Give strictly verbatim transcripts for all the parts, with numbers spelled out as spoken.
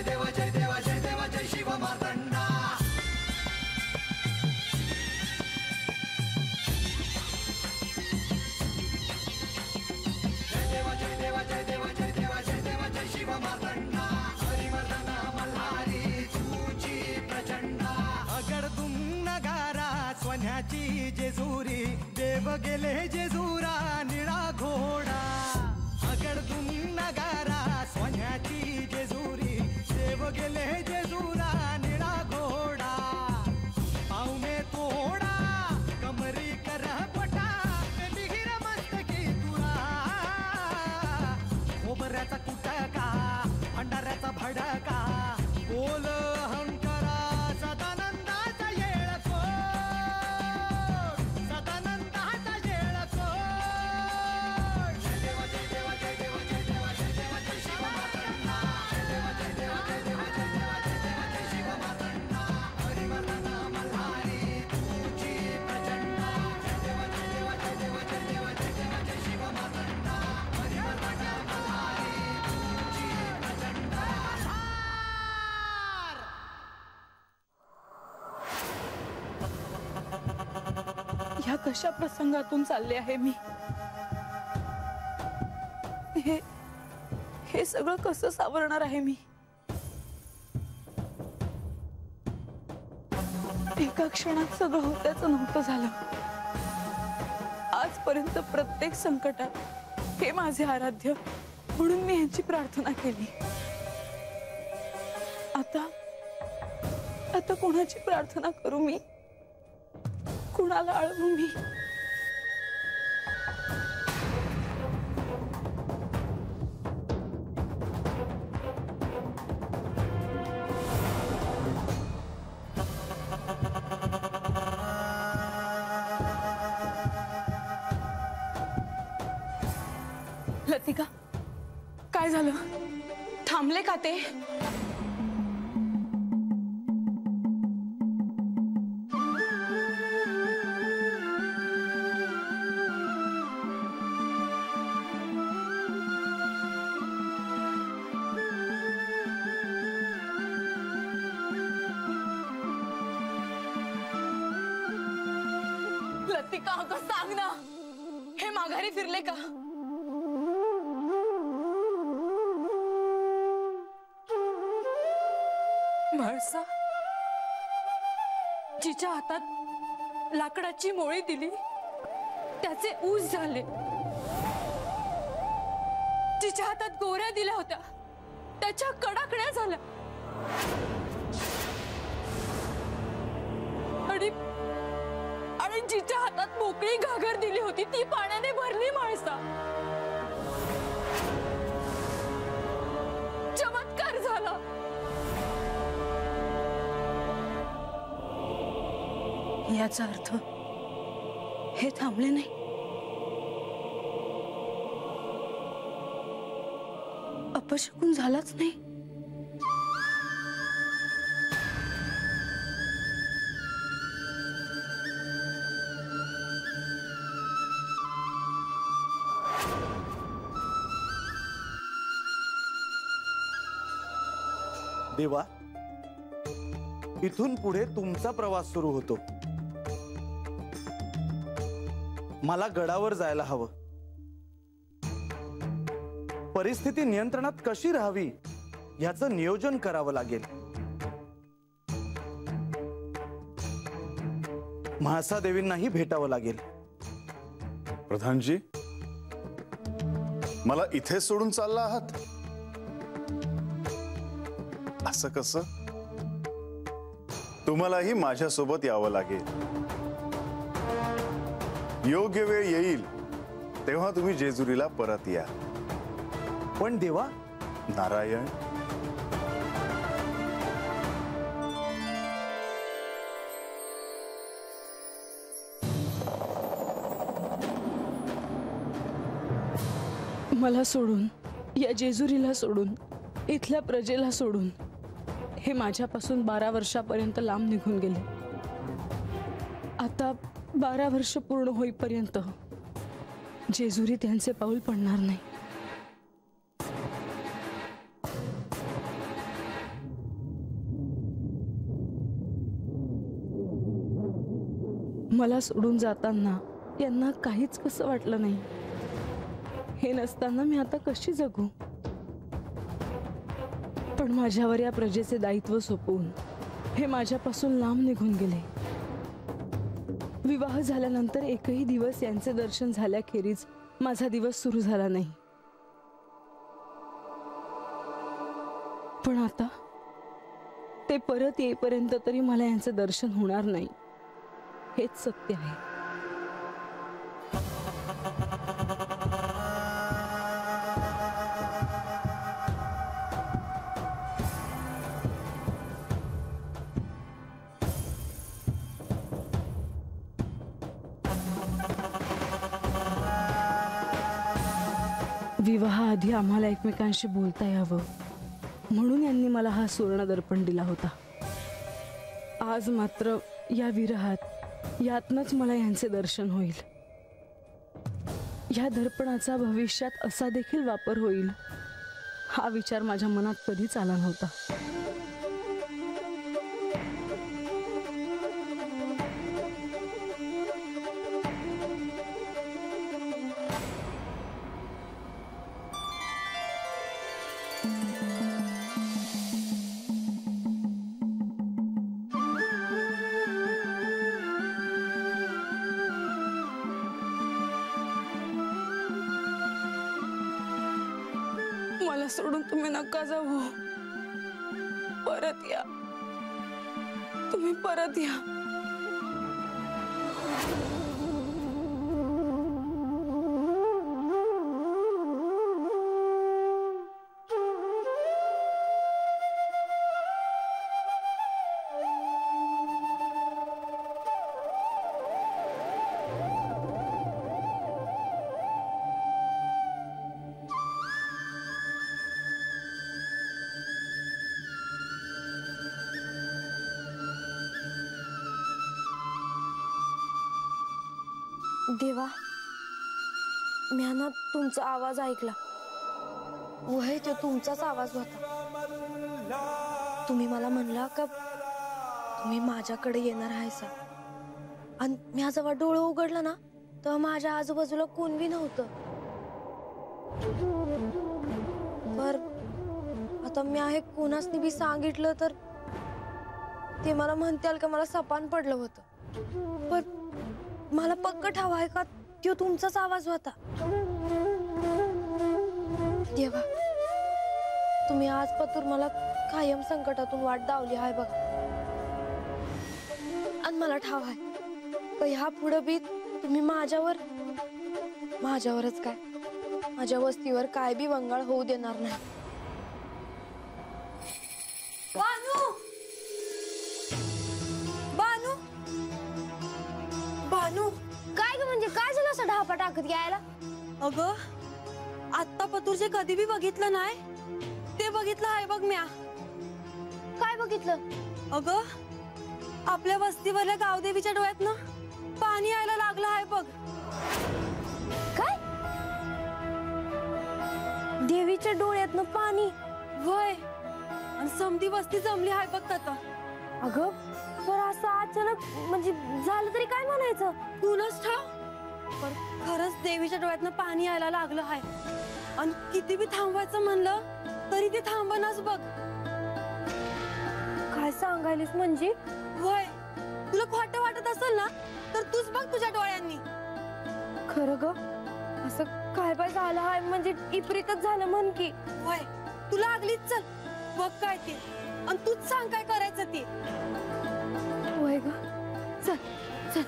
देव जय देव जय देव जय शिव मार्तंडा जय देव जय देव जय देव जय देव जय देव जय शिव मार्तंडा हरिवर्धन मल्हारी तुझी प्रचंडा अगडदुम नगारा सोन्याची जेजुरी देव गेले जेजुरा निळा घोडा अगडदुम नगारा सोन्याची जेजुरी देव गेले जेजुरा निळा घोडा पाव में तोडा कमरी कर पटा मिहिर मस्तकी तुरा खोबऱ्याचा कुटका भंडाऱ्याचा भडका बोल अहंकारा सदानंदाचा येळको सदानंदाचा येळको जय देव जय देव जय देव जय देव जय देव जय शिव मार्तंडा जय देव जय देव जय देव जय देव जय देव जय शिव मार्तंडा हरिवर्धन मल्हारी तुझी प्रचंडा जय देव जय देव जय देव जय देव जय देव जय शिव मार्तंडा हरिवर्धन मल्हारी तुझी प्रचंडा ह्या कशा प्रसंगातून चालले आहे मी हे हे सगळं कसं सावरणार आहे मी एका क्षणात सगळं होत्याचं नव्हतं झालं आजपर्यंत प्रत्येक संकटात हे माझे आराध्य म्हणून मी यांची प्रार्थना केली आता आता कोणाची प्रार्थना करू मी कुणाला अळवू मी लतिका काय झालं थांबले का ते लतिका अगं सांग ना हे माघारी फिरले का म्हाळसा जिच्या हातात लाकडाची मोळी दिली त्याचे ऊस झाले जिच्या हातात गोऱ्या दिल्या होत्या त्याच्या कडाकड्या झाल्या आणि आणि जिच्या हातात मोकळी घागर दिली होती ती पाण्याने भरली म्हाळसा चमत्कार झाला याचा अर्थ हे थांबले नाही अपशकुन झालाच नाही देवा इथून पुढे तुमचा प्रवास सुरू होतो मला गडावर जायला हवं परिस्थिती नियंत्रणात कशी राहावी याचं नियोजन करावं लागेल म्हाळसा देवींनाही भेटावं लागेल प्रधानजी मला इथे सोडून चालला आहात असं कसं तुम्हालाही माझ्या सोबत यावं लागेल योग्य वेळ येईल तेव्हा तुम्ही जेजुरीला परत या पण देवा नारायण मला सोडून या जेजुरीला सोडून इथल्या प्रजेला सोडून हे माझ्यापासून बारा वर्षापर्यंत लांब निघून गेले आता बारा वर्ष पूर्ण होईपर्यंत जेजुरी त्यांचे पाऊल पडणार नाही मला सोडून जाताना यांना काहीच कसं वाटलं नाही. हे नसताना मी आता कशी जगू? पण माझ्यावर या प्रजेचे दायित्व सोपवून हे माझ्यापासून लांब निघून गेले. विवाह झाल्यानंतर एकही दिवस यांचे दर्शन झाल्याखेरीज माझा दिवस सुरू झाला नाही. पण आता ते परत येईपर्यंत तरी मला यांचे दर्शन होणार नाही, हेच सत्य आहे. विवाहाआधी आम्हाला एकमेकांशी बोलता यावं म्हणून यांनी मला हा सुवर्ण दर्पण दिला होता. आज मात्र या विरहात यातनच मला यांचे दर्शन होईल. या दर्पणाचा भविष्यात असा देखील वापर होईल हा विचार माझ्या मनात कधीच आला नव्हता. मला सोडून तुम्ही नका जाऊ. परत या, तुम्ही परत या. देवा, म्याना तुमचा आवाज ऐकला. वय तो तुमचाच आवाज होता. तुम्ही मला म्हणला का तुम्ही माझ्याकडे येणार आहेसा, आणि म्या जेव्हा डोळं उघडलं ना तेव्हा माझ्या आजूबाजूला कोणवी नव्हतं. पर आता म्या हे कोणासनी बी सांगितलं तर ते मला म्हणताल का मला सपान पडलं होतं. पण मला पक्क ठाव आहे का तो तुमचाच आवाज होता. देवा, तुम्ही आज पतूर मला कायम संकटातून वाट दावली आहे बघा. आणि मला ठाव आहे का ह्या पुढे बी तुम्ही माझ्यावर माझ्यावरच काय माझ्या वस्तीवर काय बी वंगाळ होऊ देणार नाही. बानू, बानू, बानू, काय ग म्हणजे काय झालं असं ढापा टाकत यायला? अगं, आत्ता पतूर जे कधी बी बघितलं नाही ते बघितलं आहे बघ म्या. काय बघितलं? अगं, आपल्या वस्तीवरल्या गावदेवीच्या डोळ्यात ना पाणी यायला लागलं आहे बघ. काय? देवीच्या डोळ्यातनं पाणी? वय, आणि समधी वस्ती जमली आहे बघ आता. अगं, पर असं अचानक म्हणजे झालं तरी काय म्हणायचं? कुणाच ठाव, पण खरंच देवीच्या डोळ्यातनं पाणी यायला लागलं आहे. आणि किती बी थांबवायचं म्हणलं तरी ते थांबनाच बघ. काय सांगायलीस म्हणजे? वय, तुला खोटं वाटत असेल ना तर तूच बघ तुझ्या डोळ्यांनी. खरं ग, असं काय काय झालं आहे म्हणजे इप्रितच झालं म्हण की. वय, तू लागलीच, चल बघ काय ते, आणि तूच सांग काय करायचं ते. वय ग, चल चल.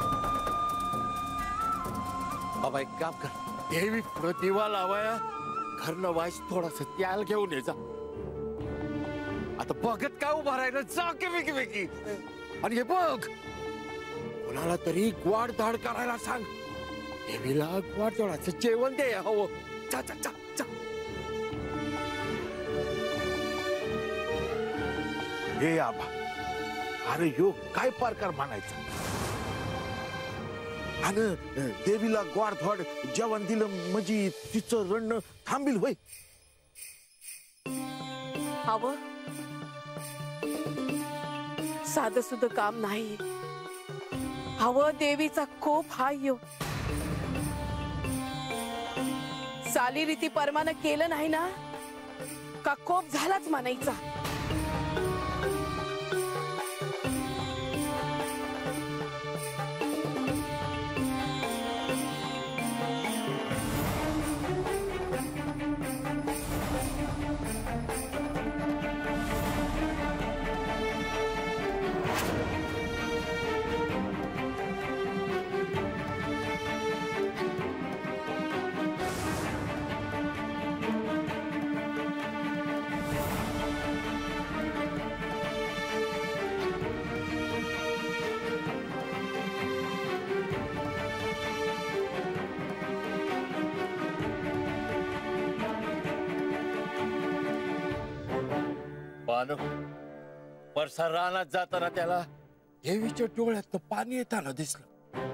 बाबा एक काम कर, देवी प्रतिमा लावाया घरनं वाईस थोडास त्याला घेऊन ये जा. आता बघत काय उभा राहिलं जा की वेगी वेगी. आणि हे बघ कोणाला तरी गोड धाड करायला सांग. देवीला गोड धोडाचं जेवण दे हवं. जा जा जा जा. हे आबा अरे यो काय प्रकार म्हणायचा. आणि देवीला गोड धोड जेवण दिलं म्हणजे तिचं रडणं थांबील होय. हवं साधं सुद्धा काम नाही. हवं देवीचा कोप हाय यो. चालीरीती परमानं केलं नाही ना का कोप झालाच म्हणायचा. परसा रानात जाताना त्याला देवीच्या डोळ्यात पाणी येताना दिसलं.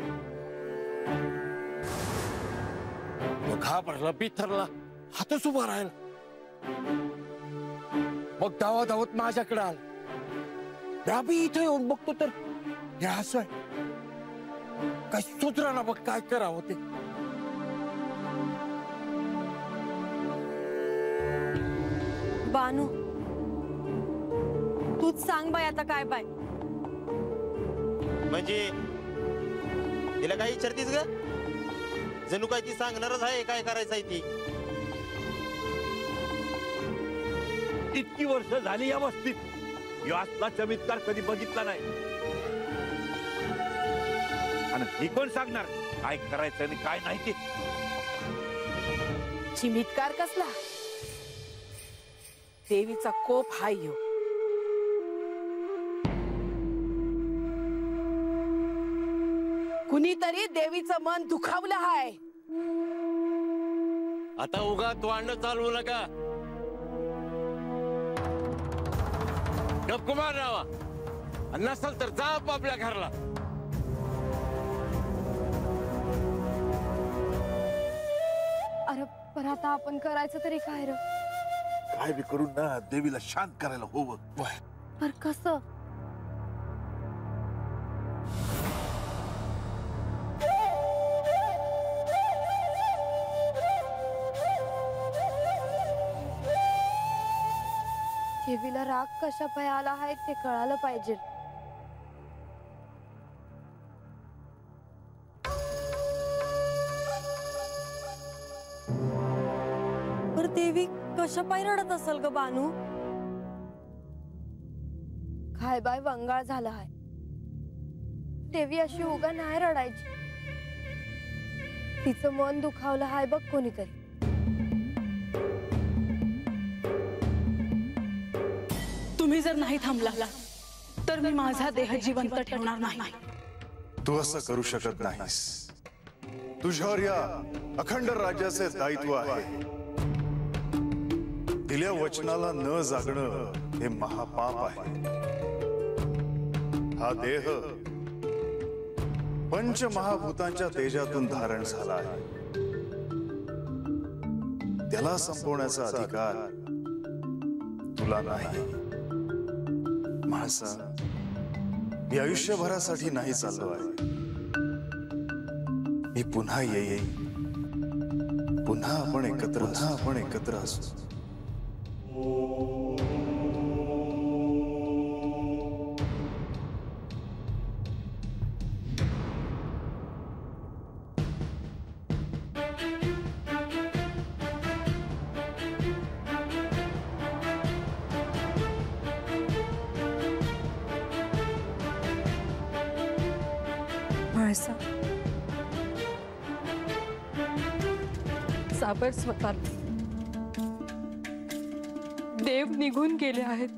तो घाबरला बिथरला हातच उभा राहिला. मग धावा धावत माझ्याकडे आला. मी इथे येऊन बघतो तर हे असं आहे. काय सुधराना बघ काय करावं ते. बानू तूच सांग बाय आता काय बाय. म्हणजे तिला काही विचारतीस ग. जणू काय ती सांगणारच आहे काय करायचं आहे ती. इतकी वर्ष झाली या वस्तीत यो असला चमत्कार कधी बघितला नाही. आणि ही कोण सांगणार काय करायचं आणि काय नाही ते. चिमितकार कसला देवीचा कोप हाय यो. कुणीतरी देवीचं मन दुखावलं हाय. आता उगा तोंड चालवू नका. गपकुमार राहा. नसल तर जा आपल्या घरला. अरे पण आता आपण करायचं तरी काय र. काय बी करून ना देवीला शांत करायला हवं. पर कसं. देवीला राग कशा पाय आला आहे ते कळालं पाहिजे. पर देवी कशा पाय रडत असेल ग बानू. काय बाय वंगाळ झाला आहे. देवी अशी उगा नाही रडायची. तिचं मन दुखावलं हाय बघ कोणीतरी. तुम्ही जर नाही थांबला तर मी माझा देह जिवंत ठेवणार नाही. तू असं करू शकत नाहीस. तुझ्यावर या अखंड राज्याचे दायित्व आहे. दिल्या वचनाला न जागणं हे महापाप आहे. हा देह पंच महाभूतांच्या तेजातून धारण झाला आहे. त्याला संपवण्याचा अधिकार तुला नाही. माणसा मी आयुष्यभरासाठी नाही चाललो आहे. मी पुन्हा येईन. पुन्हा आपण एकत्र पुन्हा आपण एकत्र असू. साबर स्वतः देव निघून गेले आहेत,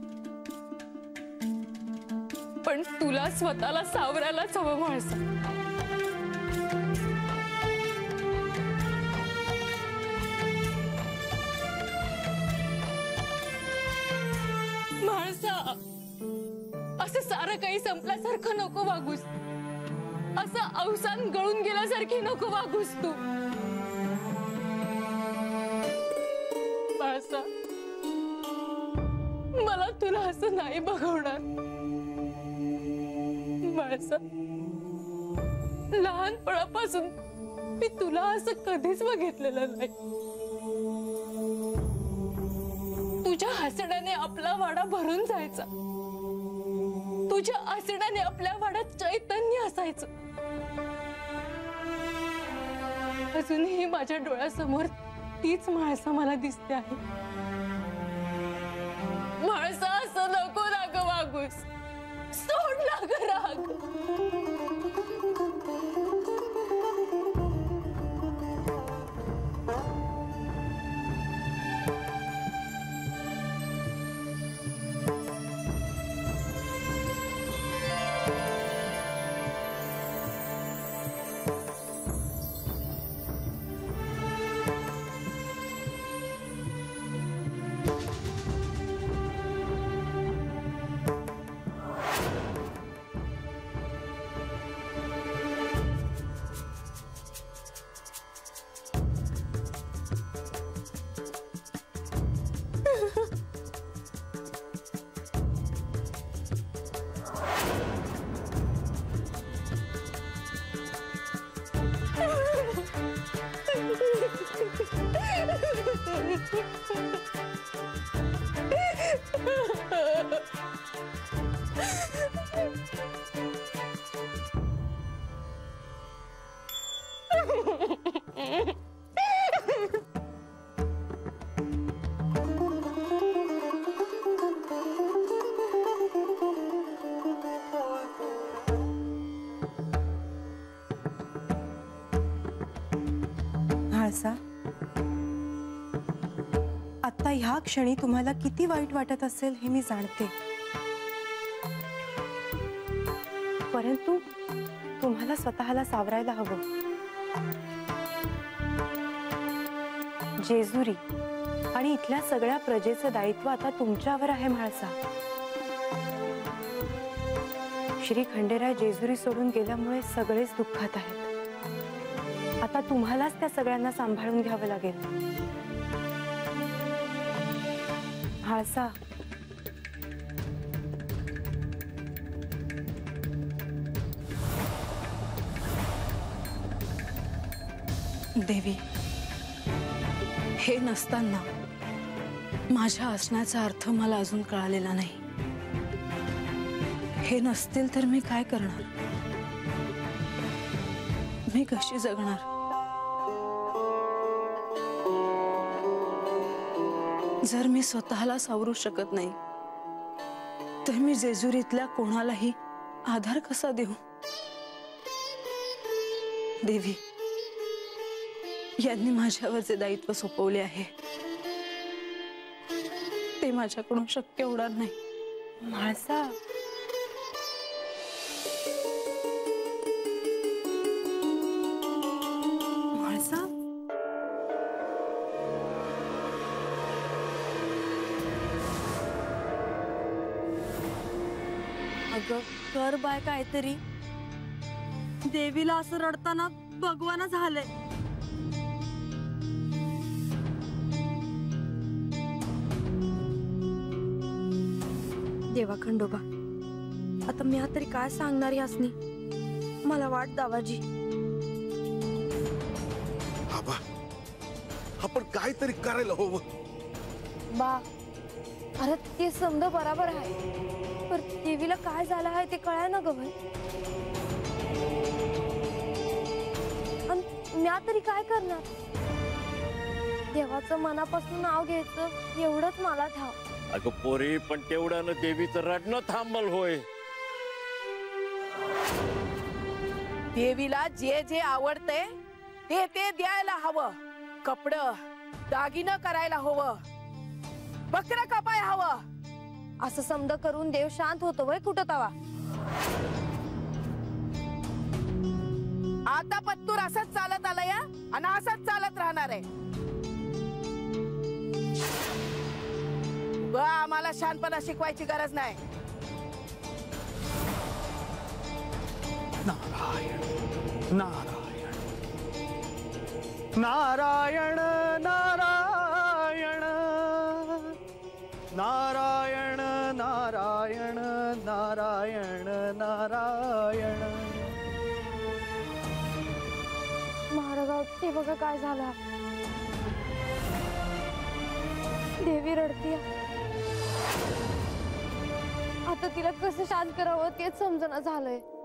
पण तुला स्वतःला सावरायलाच हवं म्हाळसा. म्हाळसा, असं सारं काही संपल्यासारखं नको वागूस. असं अवसान गळून गेल्यासारखी नको वागूस तू. म्हाळसा, मला तुला असं नाही बघवणार. म्हाळसा, लहानपणापासून मी तुला असं कधीच बघितलेलं नाही. तुझ्या हसण्याने आपला वाडा भरून जायचा. तुझ्या हसण्याने आपल्या वाड्यात चैतन्य असायचं. अजूनही माझ्या डोळ्यासमोर तीच म्हाळसा मला दिसते आहे. म्हाळसा, असं नको ना ग वागूस. सोड ना ग राग. म्हाळसा, आता ह्या क्षणी तुम्हाला किती वाईट वाटत असेल हे मी जाणते, परंतु तुम्हाला स्वतःला सावरायला हवं. जेजुरी आणि इथल्या सगळ्या प्रजेचं दायित्व आता तुमच्यावर आहे म्हाळसा. श्री खंडेराय जेजुरी सोडून गेल्यामुळे सगळेच दुःखात आहेत. आता तुम्हालाच त्या सगळ्यांना सांभाळून घ्यावं लागेल. म्हाळसा, देवी, हे नसताना माझ्या असण्याचा अर्थ मला अजून कळालेला नाही. हे नसतील तर मी काय करणार? मी कशी जगणार? जर मी स्वतःला सावरू शकत नाही तर मी जेजुरीतल्या कोणालाही आधार कसा देऊ? देवी, यांनी माझ्यावर जे दायित्व सोपवले आहे ते माझ्याकडून शक्य होणार नाही. म्हाळसा, म्हाळसा, अगं कर बाय काहीतरी. देवीला असं रडताना भगवान झालंय. देवा खंडोबा, आता मी तरी काय सांगणार यासनी? मला वाट दावाजी. आबा, आपण काहीतरी करायला हवं. बा, अरे ते समज बरोबर आहे, पर देवीला काय झालं आहे ते कळाय ना ग भाई. म्या तरी काय करणार? देवाचं मनापासून नाव घ्यायचं एवढंच मला ठाव. अगं पोरी, पण तेवढ्यानं देवीचं रडणं थांबल होय. देवीला जे जे आवडते ते ते द्यायला हवं. कपडं दागिनं करायला हवं. बकरा कापाय हवं असं समज करून देव शांत होतो वय कुठं तवा. आता पत्तूर असंच चालत आलं या आणि असंच चालत राहणार आहे. ग आम्हाला शानपणा शिकवायची गरज नाही. नारायण नारायण नारायण नारायण नारायण नारायण नारायण नारायण. महाराज ते बघा काय झालं. देवी रडतीय. आता तिला कसं शांत करावं तेच समजना झालंय.